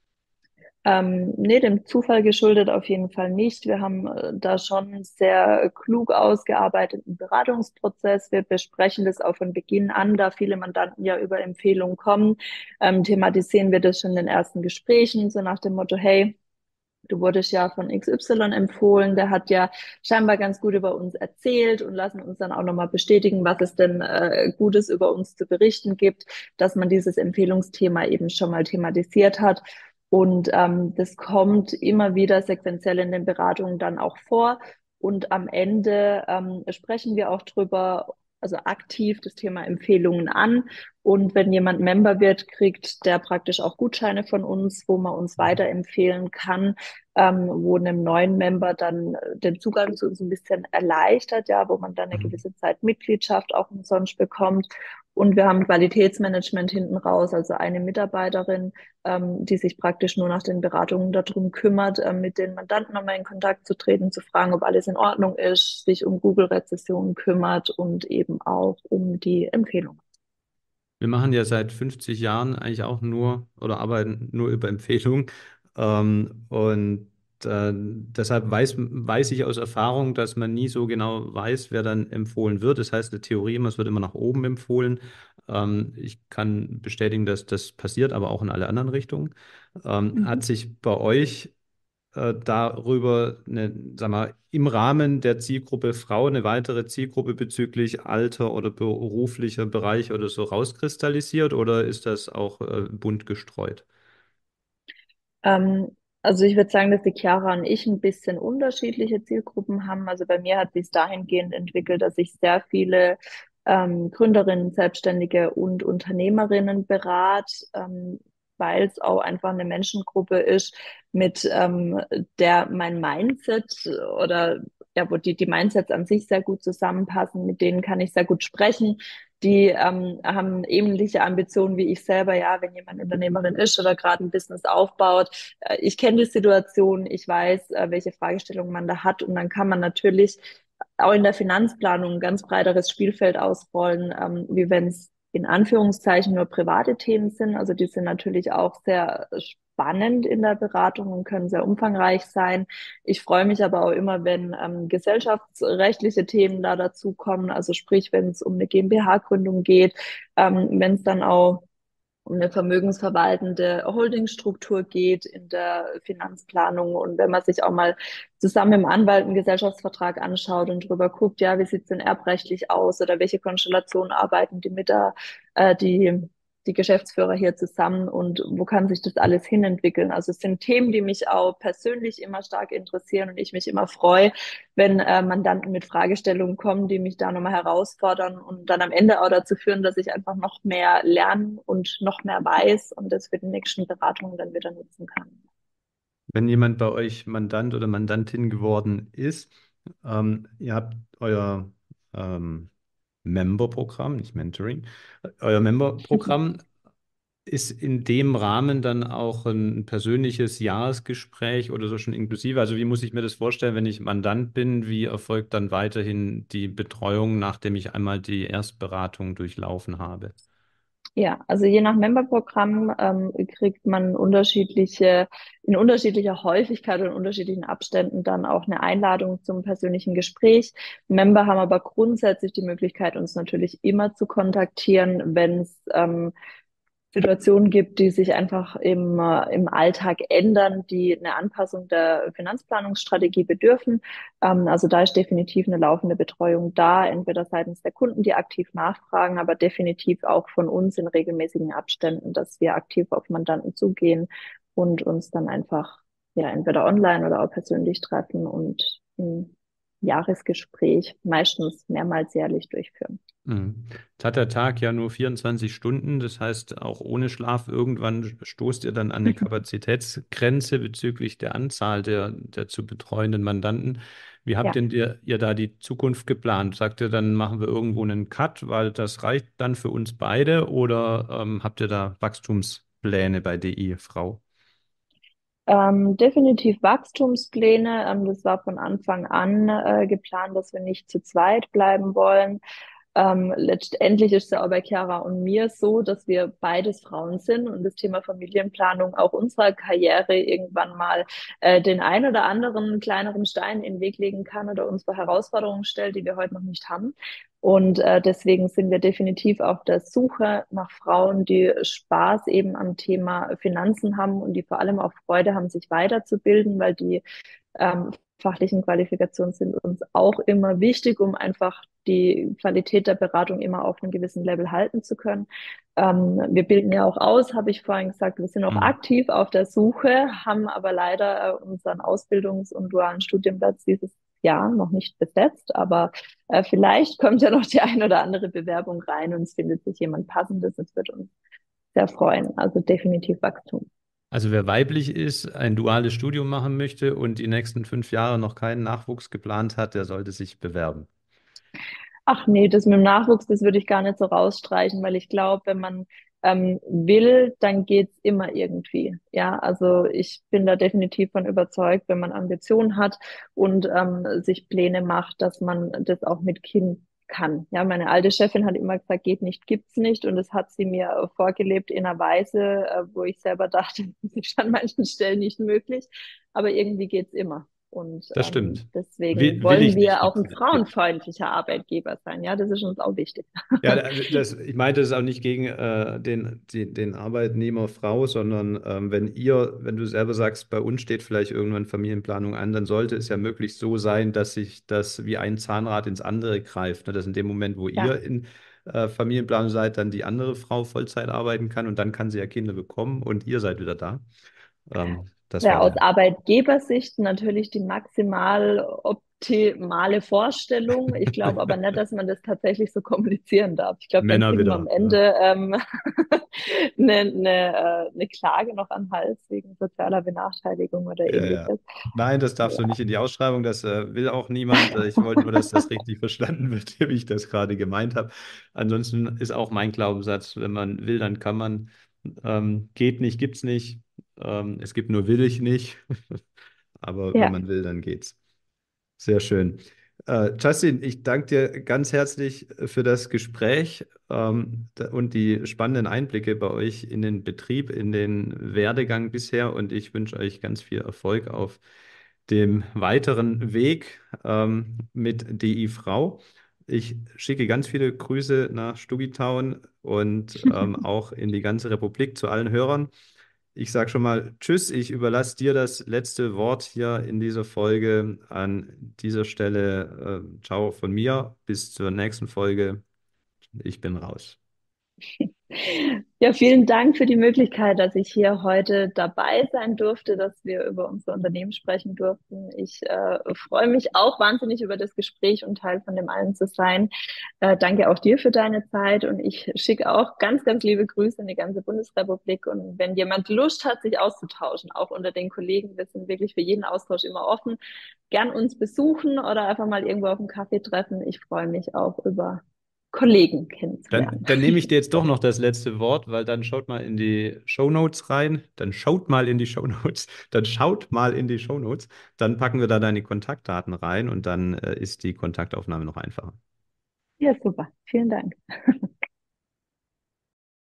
Ähm, nee, dem Zufall geschuldet auf jeden Fall nicht. Wir haben äh, da schon einen sehr klug ausgearbeiteten Beratungsprozess. Wir besprechen das auch von Beginn an, da viele Mandanten ja über Empfehlungen kommen, ähm, thematisieren wir das schon in den ersten Gesprächen, so nach dem Motto, hey, du wurdest ja von X Y empfohlen, der hat ja scheinbar ganz gut über uns erzählt und lassen uns dann auch nochmal bestätigen, was es denn äh, Gutes über uns zu berichten gibt, dass man dieses Empfehlungsthema eben schon mal thematisiert hat. Und ähm, das kommt immer wieder sequenziell in den Beratungen dann auch vor. Und am Ende ähm, sprechen wir auch drüber, also aktiv das Thema Empfehlungen an. Und wenn jemand Member wird, kriegt der praktisch auch Gutscheine von uns, wo man uns weiterempfehlen kann, ähm, wo einem neuen Member dann äh, den Zugang zu uns ein bisschen erleichtert, ja, wo man dann eine Mhm. gewisse Zeit Mitgliedschaft auch umsonst bekommt. Und wir haben Qualitätsmanagement hinten raus, also eine Mitarbeiterin, ähm, die sich praktisch nur nach den Beratungen darum kümmert, äh, mit den Mandanten nochmal in Kontakt zu treten, zu fragen, ob alles in Ordnung ist, sich um Google-Rezessionen kümmert und eben auch um die Empfehlungen. Wir machen ja seit fünfzig Jahren eigentlich auch nur oder arbeiten nur über Empfehlungen. Ähm, und äh, deshalb weiß, weiß ich aus Erfahrung, dass man nie so genau weiß, wer dann empfohlen wird. Das heißt, eine Theorie immer, es wird immer nach oben empfohlen. Ähm, ich kann bestätigen, dass das passiert, aber auch in alle anderen Richtungen. Ähm, hat Mhm. sich bei euch äh, darüber eine, sag mal, im Rahmen der Zielgruppe Frau eine weitere Zielgruppe bezüglich Alter oder beruflicher Bereich oder so rauskristallisiert oder ist das auch äh, bunt gestreut? Ähm, also ich würde sagen, dass die Chiara und ich ein bisschen unterschiedliche Zielgruppen haben. Also bei mir hat sich dahingehend entwickelt, dass ich sehr viele ähm, Gründerinnen, Selbstständige und Unternehmerinnen berate, ähm, weil es auch einfach eine Menschengruppe ist, mit ähm, der mein Mindset oder ja, wo die, die Mindsets an sich sehr gut zusammenpassen, mit denen kann ich sehr gut sprechen. Die ähm, haben ähnliche Ambitionen wie ich selber. Ja, wenn jemand Unternehmerin ist oder gerade ein Business aufbaut, äh, ich kenne die Situation, ich weiß, äh, welche Fragestellungen man da hat und dann kann man natürlich auch in der Finanzplanung ein ganz breiteres Spielfeld ausrollen, ähm, wie wenn es in Anführungszeichen nur private Themen sind. Also die sind natürlich auch sehr spannend in der Beratung und können sehr umfangreich sein. Ich freue mich aber auch immer, wenn ähm, gesellschaftsrechtliche Themen da dazukommen, also sprich, wenn es um eine GmbH-Gründung geht, ähm, wenn es dann auch um eine vermögensverwaltende Holdingstruktur geht in der Finanzplanung. Und wenn man sich auch mal zusammen im Anwalt einen Gesellschaftsvertrag anschaut und drüber guckt, ja, wie sieht es denn erbrechtlich aus oder welche Konstellationen arbeiten die mit der, äh, die, die Geschäftsführer hier zusammen und wo kann sich das alles hinentwickeln? Also es sind Themen, die mich auch persönlich immer stark interessieren und ich mich immer freue, wenn äh, Mandanten mit Fragestellungen kommen, die mich da nochmal herausfordern und dann am Ende auch dazu führen, dass ich einfach noch mehr lernen und noch mehr weiß und das für die nächsten Beratungen dann wieder nutzen kann. Wenn jemand bei euch Mandant oder Mandantin geworden ist, ähm, ihr habt euer ähm, Member-Programm, nicht Mentoring, euer Member-Programm. Ist in dem Rahmen dann auch ein persönliches Jahresgespräch oder so schon inklusive? Also wie muss ich mir das vorstellen, wenn ich Mandant bin? Wie erfolgt dann weiterhin die Betreuung, nachdem ich einmal die Erstberatung durchlaufen habe? Ja, also je nach Memberprogramm ähm, kriegt man unterschiedliche, in unterschiedlicher Häufigkeit und in unterschiedlichen Abständen dann auch eine Einladung zum persönlichen Gespräch. Member haben aber grundsätzlich die Möglichkeit, uns natürlich immer zu kontaktieren, wenn es ähm, Situationen gibt, die sich einfach im, äh, im Alltag ändern, die eine Anpassung der Finanzplanungsstrategie bedürfen. Ähm, also da ist definitiv eine laufende Betreuung da, entweder seitens der Kunden, die aktiv nachfragen, aber definitiv auch von uns in regelmäßigen Abständen, dass wir aktiv auf Mandanten zugehen und uns dann einfach ja entweder online oder auch persönlich treffen und ein Jahresgespräch meistens mehrmals jährlich durchführen. Mhm. Jetzt hat der Tag ja nur vierundzwanzig Stunden, das heißt, auch ohne Schlaf irgendwann stoßt ihr dann an eine Kapazitätsgrenze bezüglich der Anzahl der, der zu betreuenden Mandanten. Wie habt Ja. denn ihr, ihr da die Zukunft geplant? Sagt ihr, dann machen wir irgendwo einen Cut, weil das reicht dann für uns beide, oder ähm, habt ihr da Wachstumspläne bei D I, Frau? Ähm, definitiv Wachstumspläne. Ähm, das war von Anfang an äh, geplant, dass wir nicht zu zweit bleiben wollen. Ähm, letztendlich ist es ja auch bei Chiara und mir so, dass wir beides Frauen sind und das Thema Familienplanung auch unserer Karriere irgendwann mal äh, den ein oder anderen kleineren Stein in den Weg legen kann oder uns vor Herausforderungen stellt, die wir heute noch nicht haben. Und äh, deswegen sind wir definitiv auf der Suche nach Frauen, die Spaß eben am Thema Finanzen haben und die vor allem auch Freude haben, sich weiterzubilden, weil die ähm, fachlichen Qualifikationen sind uns auch immer wichtig, um einfach die Qualität der Beratung immer auf einem gewissen Level halten zu können. Ähm, wir bilden ja auch aus, habe ich vorhin gesagt, wir sind auch Mhm. aktiv auf der Suche, haben aber leider äh, unseren Ausbildungs- und dualen Studienplatz dieses Jahr noch nicht besetzt, aber äh, vielleicht kommt ja noch die ein oder andere Bewerbung rein und es findet sich jemand Passendes. Das wird uns sehr freuen. Also definitiv Wachstum. Also wer weiblich ist, ein duales Studium machen möchte und die nächsten fünf Jahre noch keinen Nachwuchs geplant hat, der sollte sich bewerben. Ach nee, das mit dem Nachwuchs, das würde ich gar nicht so rausstreichen, weil ich glaube, wenn man ähm, will, dann geht's immer irgendwie. Ja, also ich bin da definitiv von überzeugt, wenn man Ambitionen hat und ähm, sich Pläne macht, dass man das auch mit Kind kann. Ja, meine alte Chefin hat immer gesagt, geht nicht, gibt's nicht. Und das hat sie mir äh, vorgelebt in einer Weise, äh, wo ich selber dachte, das ist an manchen Stellen nicht möglich. Aber irgendwie geht's immer. Und Das ähm, stimmt. deswegen Will, will wollen ich nicht, wir auch gibt's ein nicht. Gibt. frauenfreundlicher Arbeitgeber sein. Ja, das ist uns auch wichtig. Ja, das, ich meinte es auch nicht gegen äh, den, die, den Arbeitnehmer Frau, sondern ähm, wenn ihr, wenn du selber sagst, bei uns steht vielleicht irgendwann Familienplanung an, dann sollte es ja möglichst so sein, dass sich das wie ein Zahnrad ins andere greift. Ne? Dass in dem Moment, wo Ja, ihr in äh, Familienplanung seid, dann die andere Frau Vollzeit arbeiten kann und dann kann sie ja Kinder bekommen und ihr seid wieder da. Ähm, das wäre war aus der. Arbeitgebersicht natürlich die maximal optimale Vorstellung. Ich glaube aber nicht, dass man das tatsächlich so kommunizieren darf. Ich glaube, dann Männer kriegen wir am wieder. Ja. Ende ähm, eine, eine, äh, eine Klage noch an den Hals wegen sozialer Benachteiligung oder Ja, ja. ähnliches. Nein, das darfst du Ja, nicht in die Ausschreibung, das äh, will auch niemand. Äh, Ich wollte nur, dass das richtig verstanden wird, wie ich das gerade gemeint habe. Ansonsten ist auch mein Glaubenssatz, wenn man will, dann kann man. Ähm, geht nicht, gibt's nicht. Ähm, es gibt nur will ich nicht. Aber wenn ja, man will, dann geht's. Sehr schön. Äh, Justin, ich danke dir ganz herzlich für das Gespräch ähm, da- und die spannenden Einblicke bei euch in den Betrieb, in den Werdegang bisher und ich wünsche euch ganz viel Erfolg auf dem weiteren Weg ähm, mit D I Frau. Ich schicke ganz viele Grüße nach Stugitown und ähm, auch in die ganze Republik zu allen Hörern. Ich sage schon mal Tschüss. Ich überlasse dir das letzte Wort hier in dieser Folge. An dieser Stelle, äh, ciao von mir. Bis zur nächsten Folge. Ich bin raus. Ja, vielen Dank für die Möglichkeit, dass ich hier heute dabei sein durfte, dass wir über unser Unternehmen sprechen durften. Ich äh, freue mich auch wahnsinnig über das Gespräch und Teil von dem allen zu sein. Äh, danke auch dir für deine Zeit und ich schicke auch ganz, ganz liebe Grüße in die ganze Bundesrepublik. Und wenn jemand Lust hat, sich auszutauschen, auch unter den Kollegen, wir sind wirklich für jeden Austausch immer offen, gern uns besuchen oder einfach mal irgendwo auf einen Kaffee treffen. Ich freue mich auch über Kollegen Dann, kennenzulernen. dann nehme ich dir jetzt doch noch das letzte Wort, weil dann schaut mal in die Shownotes rein. Dann schaut mal in die Shownotes. Dann schaut mal in die Shownotes. Dann packen wir da deine Kontaktdaten rein und dann äh, ist die Kontaktaufnahme noch einfacher. Ja, super. Vielen Dank.